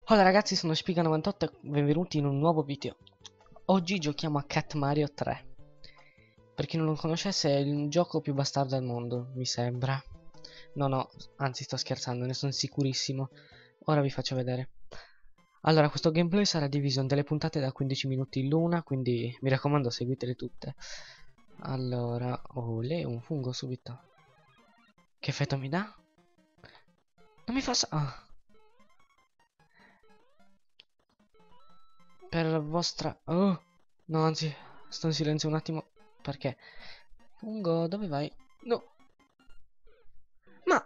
Hola ragazzi, sono Spiga98 e benvenuti in un nuovo video. Oggi giochiamo a Cat Mario 3. Per chi non lo conoscesse, è il gioco più bastardo al mondo, mi sembra. No, anzi sto scherzando, ne sono sicurissimo. Ora vi faccio vedere. Allora, questo gameplay sarà diviso in delle puntate da 15 minuti l'una, quindi mi raccomando seguitele tutte. Allora, olè, un fungo subito. Che effetto mi dà? Non mi fa ah. Per vostra... Oh! No, anzi, sto in silenzio un attimo. Perché? Fungo, dove vai? No! Ma...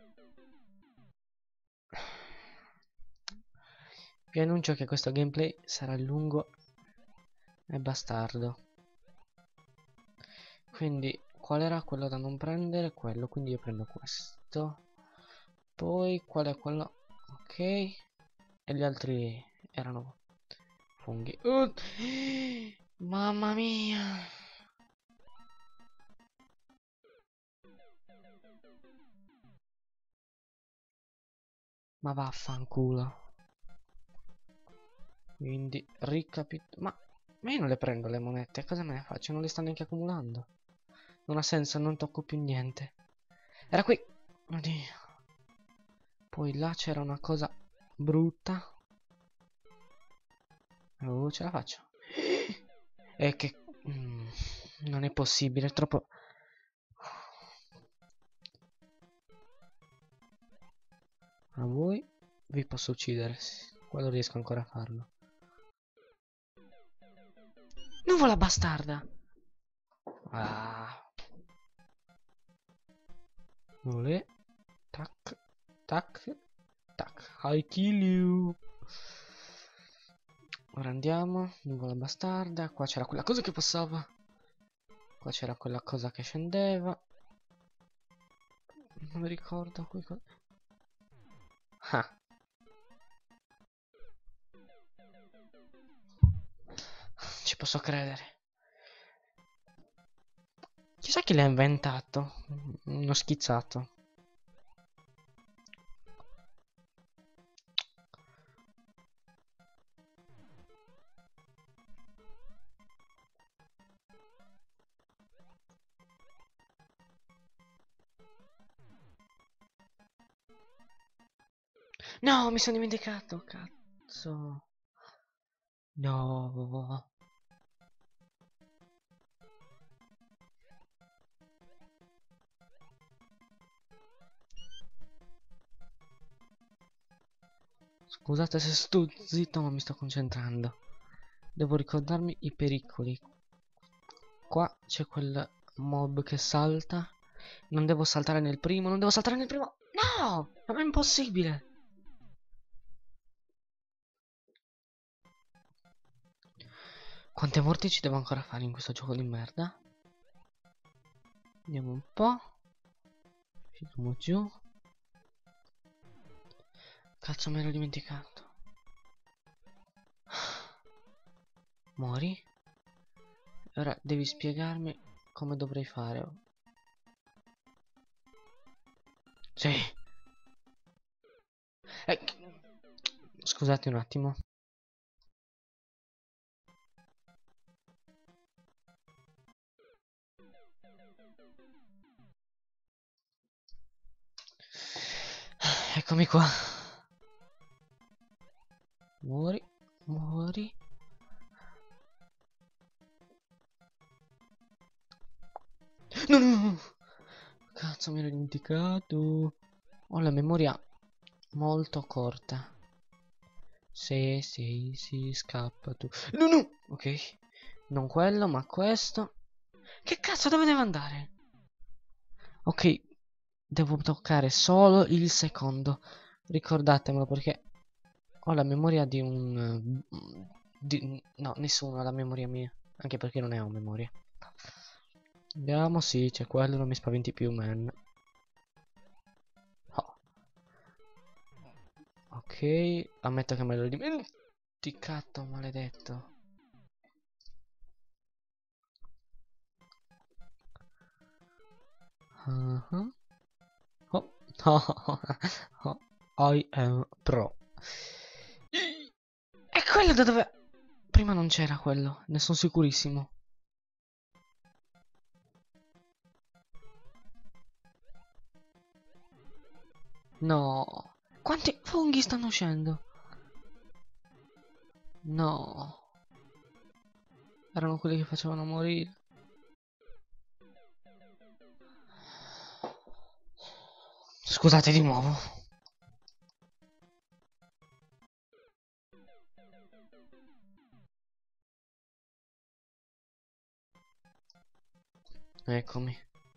Vi annuncio che questo gameplay sarà lungo e bastardo. Quindi, qual era quello da non prendere? Quello, quindi io prendo questo. Poi, qual è quello? Ok. E gli altri erano funghi. Mamma mia! Ma vaffanculo. Quindi ma io non le prendo le monete, cosa me ne faccio? Non le sto neanche accumulando. Non ha senso, non tocco più niente. Era qui. Oddio. Poi là c'era una cosa brutta. Oh, ce la faccio. E che... non è possibile, è troppo... A voi vi posso uccidere. Quello riesco ancora a farlo. Nuvola bastarda! Ah. Olè. Tac. Tac. Tac. I kill you. Ora andiamo. Nuvola bastarda. Qua c'era quella cosa che passava. Qua c'era quella cosa che scendeva. Non mi ricordo qui. Ah. Ci posso credere. Chissà chi l'ha inventato. Uno schizzato. No, mi sono dimenticato. Cazzo. No. Scusate se sto zitto, ma mi sto concentrando. Devo ricordarmi i pericoli. Qua c'è quel mob che salta. Non devo saltare nel primo, non devo saltare nel primo. No! Non è impossibile. Quante morti ci devo ancora fare in questo gioco di merda? Andiamo un po'. Scendiamo giù. Cazzo, me l'ho dimenticato. Muori. Ora devi spiegarmi come dovrei fare. Sì. Scusate un attimo. Eccomi qua. Muori. Muori. No. Cazzo, mi ero dimenticato. Ho la memoria molto corta. Sì, scappa tu. No. Ok. Non quello, ma questo. Che cazzo, dove devo andare? Ok. Devo toccare solo il secondo. Ricordatemelo perché ho la memoria di un... no, nessuno ha la memoria mia. Anche perché non ne ho memoria. Andiamo, sì, c'è quello, non mi spaventi più, man. Oh. Ok, ammetto che me l'ho dimenticato, maledetto. Oh. I am pro. quello da dove... Prima non c'era quello, ne sono sicurissimo. No. Quanti funghi stanno uscendo? No. Erano quelli che facevano morire. Scusate di nuovo. Eccomi.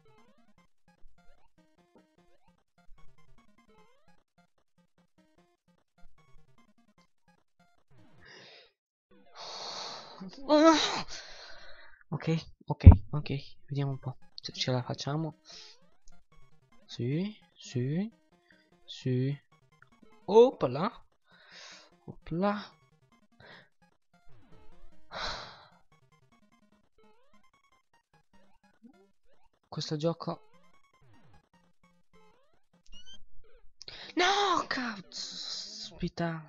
Ok, ok, ok. Vediamo un po' se ce la facciamo. Sì, sì, sì. Opla. Opla. Questo gioco... No, caspita.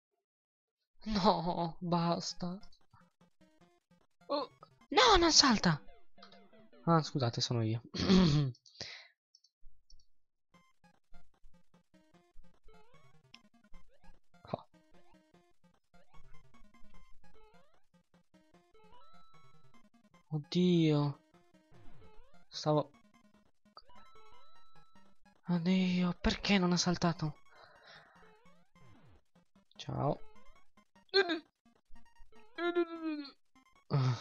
No, basta. Oh. No, non salta. Ah, scusate, sono io. Oh, oddio. Stavo... Oddio, perché non ha saltato? Ciao. Ah.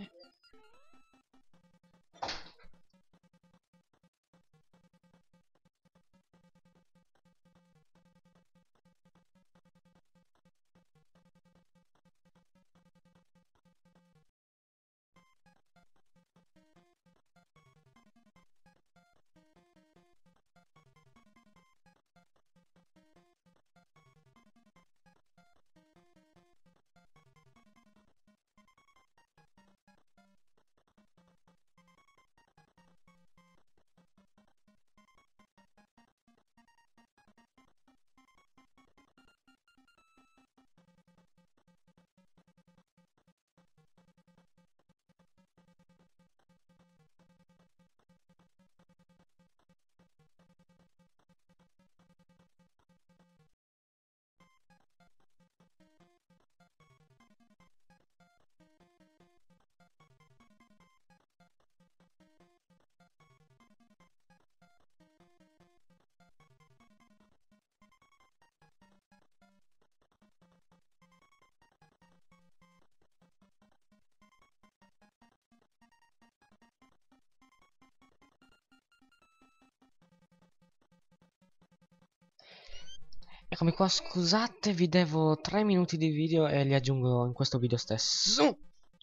Eccomi qua, scusate, vi devo 3 minuti di video e li aggiungo in questo video stesso.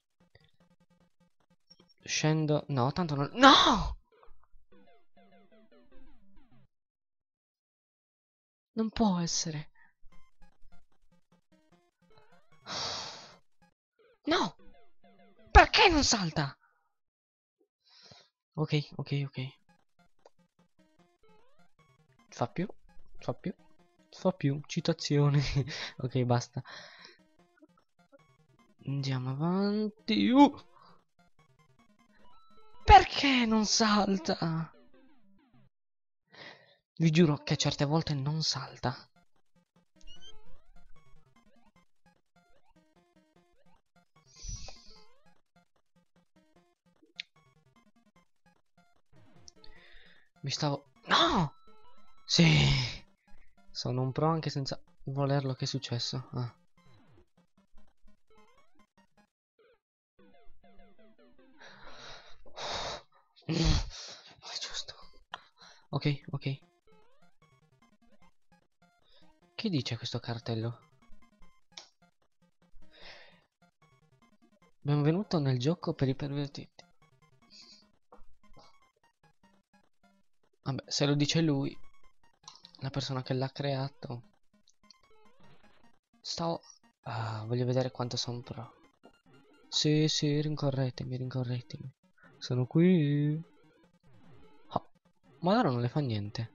Scendo... No, tanto non... No! Non può essere. No! Perché non salta? Ok, ok, ok. Fa più, fa più, fa più. Citazione. Ok, basta. Andiamo avanti. Perché non salta? Vi giuro che certe volte non salta. Mi stavo... No! Sì! Sono un pro anche senza volerlo. Che è successo? Ah. È giusto. Ok, ok. Che dice questo cartello? Benvenuto nel gioco per i pervertiti. Vabbè, se lo dice lui, la persona che l'ha creato. Ah, voglio vedere quanto sono pro. Sì, sì, rincorretemi, rincorretemi. Sono qui. Oh, ma loro non le fa niente.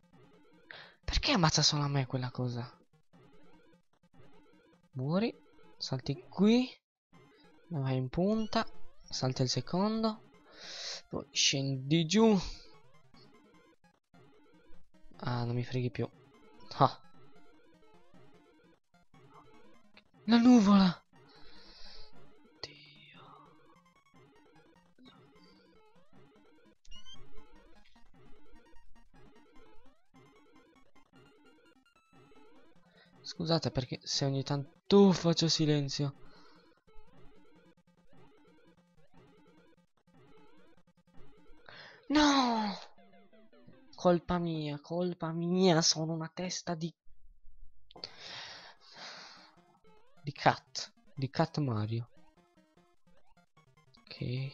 Perché ammazza solo a me quella cosa? Muori. salti qui, vai in punta, salta il secondo, poi scendi giù. Ah, non mi freghi più. Ah, la nuvola. Dio. Scusate perché se ogni tanto faccio silenzio. No! Colpa mia, sono una testa di Cat Mario. Ok.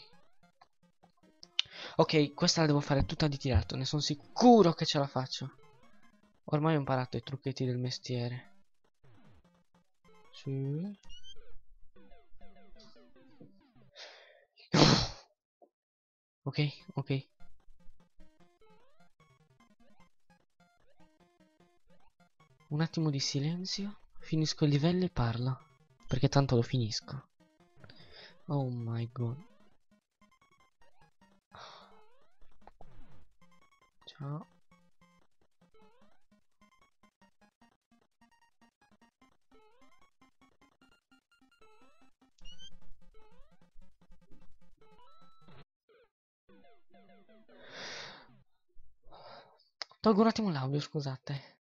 Ok, questa la devo fare tutta di tirato, ne sono sicuro che ce la faccio. Ormai ho imparato i trucchetti del mestiere. Sì. Ok, ok. Un attimo di silenzio. Finisco il livello e parlo. Perché tanto lo finisco. Oh my god. Ciao. Tolgo un attimo l'audio, scusate.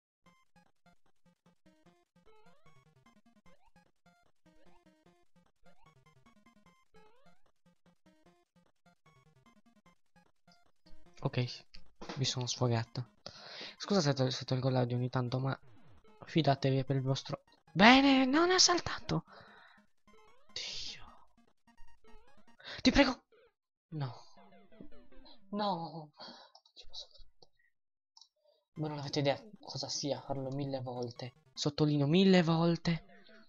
Ok, mi sono sfogato. Scusate se tolgo l'audio ogni tanto, ma fidatevi per il vostro... Bene, non ha saltato. Dio. Ti prego. No. No. Ci posso credere. Ma non avete idea cosa sia farlo 1000 volte. Sottolineo 1000 volte.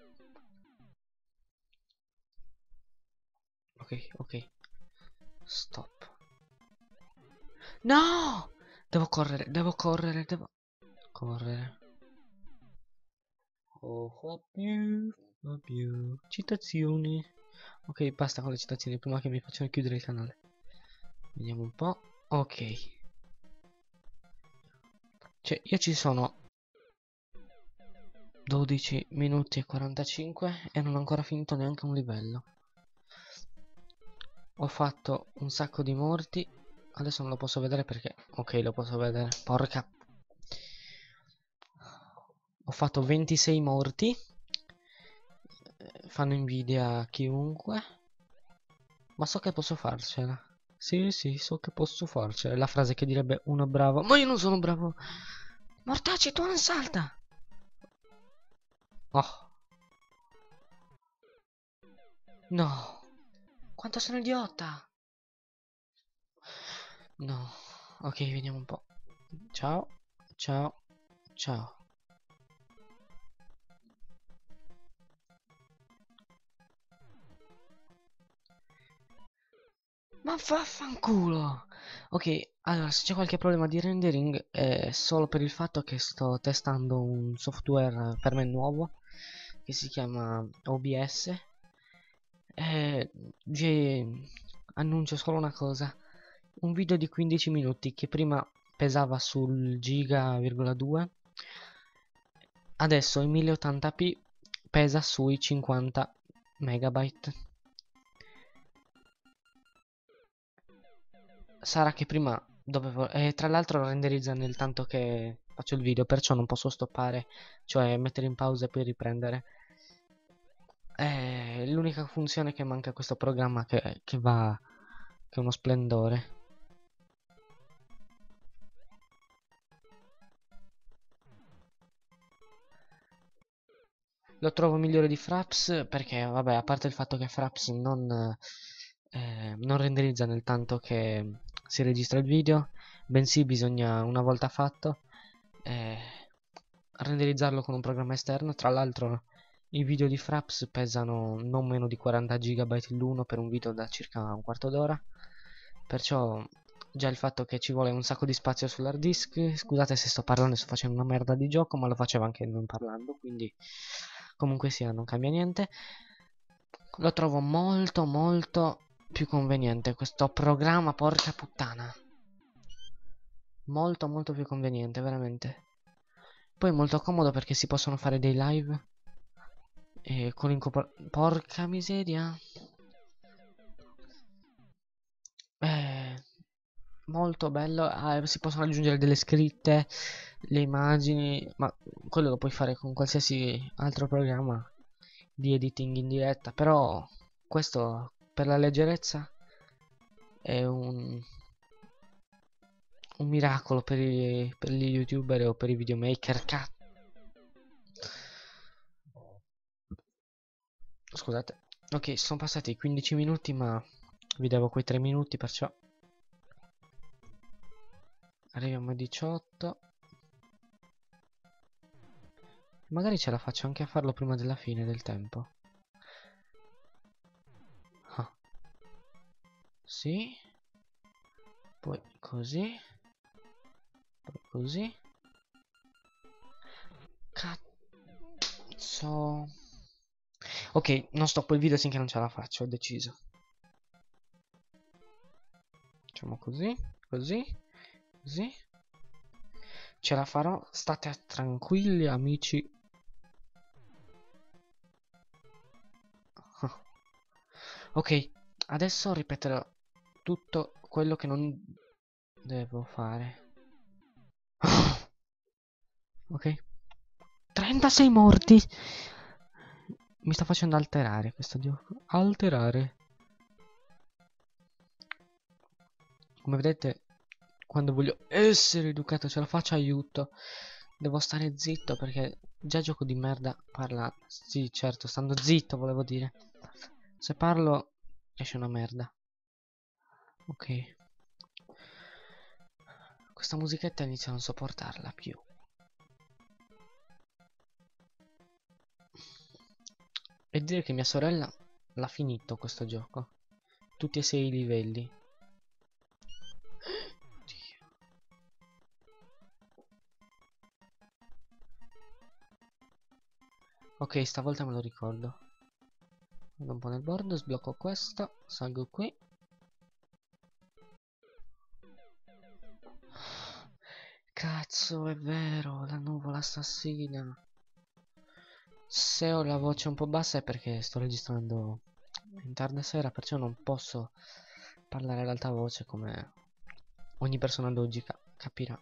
Ok, ok. Stop. No! Devo correre, devo correre, devo... Correre. Oh, fa più. Citazioni. Ok, basta con le citazioni prima che mi facciano chiudere il canale. Vediamo un po'. Ok. Cioè, io ci sono 12 minuti e 45 e non ho ancora finito neanche un livello. Ho fatto un sacco di morti. Adesso non lo posso vedere perché... Ok, lo posso vedere. Porca... Ho fatto 26 morti. Fanno invidia a chiunque. Ma so che posso farcela. Sì, sì, so che posso farcela. È la frase che direbbe uno bravo. Ma io non sono bravo. Mortacci, tu non salta. Oh, no. Quanto sono idiota. No. Ok, vediamo un po'. Ciao. Ciao. Ciao. Ma vaffanculo! Ok, allora se c'è qualche problema di rendering è solo per il fatto che sto testando un software per me nuovo che si chiama OBS. Vi annuncio solo una cosa: un video di 15 minuti che prima pesava sul giga,2 adesso in 1080p pesa sui 50 megabyte. Sarà che prima dovevo... tra l'altro renderizza nel tanto che faccio il video, perciò non posso stoppare, cioè mettere in pausa e poi riprendere. È l'unica funzione che manca a questo programma che va... che è uno splendore. Lo trovo migliore di Fraps perché, vabbè, a parte il fatto che Fraps non renderizza nel tanto che si registra il video, bensì bisogna, una volta fatto, eh, renderizzarlo con un programma esterno. Tra l'altro i video di Fraps pesano non meno di 40 GB l'uno per un video da circa un quarto d'ora, perciò già il fatto che ci vuole un sacco di spazio sull'hard disk. Scusate se sto parlando e sto facendo una merda di gioco, ma lo facevo anche non parlando, quindi Comunque sia, non cambia niente. Lo trovo molto molto più conveniente questo programma, porca puttana. Molto molto più conveniente, veramente. Poi è molto comodo perché si possono fare dei live con porca miseria. Molto bello. Si possono aggiungere delle scritte, le immagini, ma quello lo puoi fare con qualsiasi altro programma di editing in diretta. Però questo per la leggerezza è un miracolo per gli youtuber o per i videomaker. Scusate. Ok, sono passati 15 minuti, ma vi devo quei 3 minuti, perciò arriviamo a 18. Magari ce la faccio anche a farlo prima della fine del tempo. Ah. Sì. Poi così. Poi così. Cazzo. Ok, non stoppo il video finché non ce la faccio, ho deciso. Facciamo così, così, così. Ce la farò, state tranquilli amici. Ok, adesso ripeterò tutto quello che non devo fare. Ok. 36 morti. Mi sta facendo alterare questo gioco. Alterare. Come vedete, quando voglio essere educato ce la faccio, aiuto. Devo stare zitto perché già gioco di merda parla. Sì, certo, stando zitto volevo dire. Se parlo esce una merda. Ok. Questa musichetta inizio a non sopportarla più. E dire che mia sorella l'ha finito questo gioco. Tutti e 6 i livelli. Dio. Ok, stavolta me lo ricordo. Vado un po' nel bordo, sblocco questo, salgo qui. Cazzo, è vero, la nuvola assassina. Se ho la voce un po' bassa è perché sto registrando in tarda sera, perciò non posso parlare ad alta voce come ogni persona d'oggi capirà.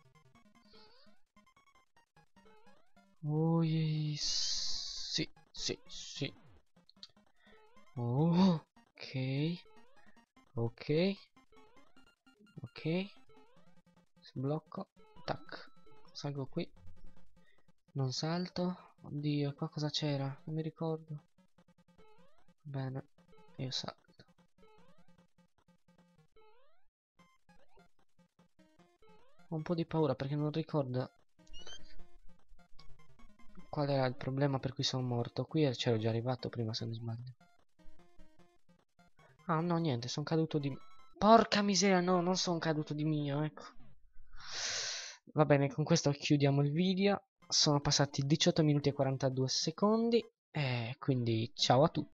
Sì, sì, sì. Oh, ok, ok, ok. Sblocco, tac. Salgo qui. Non salto. Oddio, qua cosa c'era? Non mi ricordo. Bene, io salto. Ho un po' di paura perché non ricordo qual era il problema per cui sono morto. Qui c'ero già arrivato prima, se non sbaglio. Ah, no, niente, sono caduto di... Porca miseria, no, non sono caduto di mio, ecco. Va bene, con questo chiudiamo il video. Sono passati 18 minuti e 42 secondi. E quindi ciao a tutti.